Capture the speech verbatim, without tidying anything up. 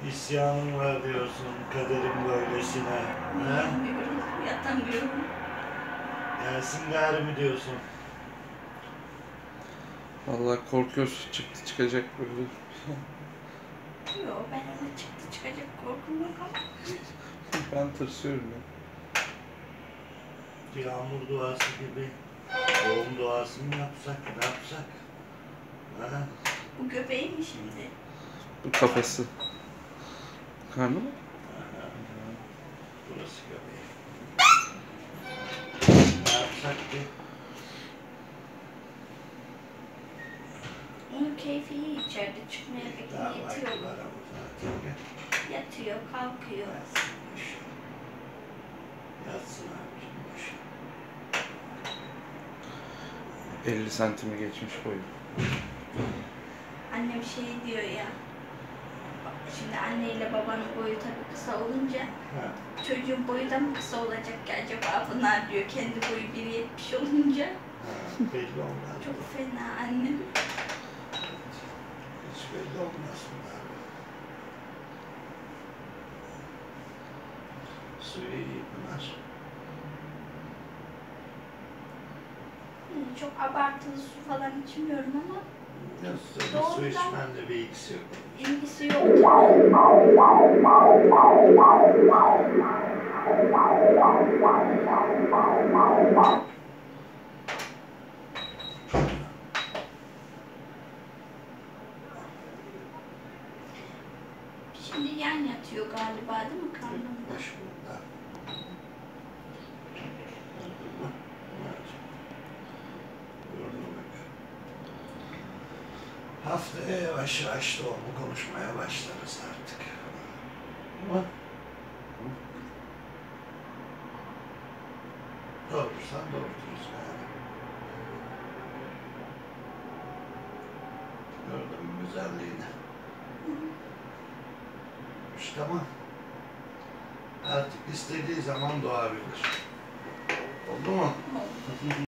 İsyanım var diyorsun, kaderim böylesine. Yatamıyorum, yatamıyorum. Gelsin gari mi diyorsun? Vallahi korkuyoruz, çıktı çıkacak böyle. Yok, ben ona çıktı çıkacak korkum yok ama. Ben tırsıyorum ya. Yağmur duası gibi doğum duası mı yapsak, ne yapsak? Ha? Bu göbeği mi şimdi? Bu kafası. Karnı mı? Aha. Burası göbeği. Ne yapsak ki? Onun keyfi iyi içeride, çıkmaya pek Daha niyeti vakti yok. var ama zaten. Yatıyor, kalkıyor. Yatsın boş. Yatsın abicim boş. elli santimi geçmiş boyu. Annem şey diyor ya, şimdi anneyle babanın boyu tabii kısa olunca Ha. çocuğun boyu da mı kısa olacak ki acaba bunlar diyor, kendi boyu bir yetmiş olunca. Ha, belli olmaz. Çok fena annem. Hiç belli olmaz bunlar. Suyu iyi bunlar. Çok abartılı su falan içmiyorum ama Ya su, Doğumdan- su içmenle bir ilgisi yok. ilgisi yok tabii. Şimdi yan yatıyor galiba değil mi karnımda? Boş bunda. Gördün mü? Gördün mü? Haftaya yavaş yavaş doğumu konuşmaya başlarız artık. Ama doğurursan doğurturuz yani. Gördün mü güzelliğini? İşte tamam. Artık istediği zaman doğabilir. Oldu mu? Oldu.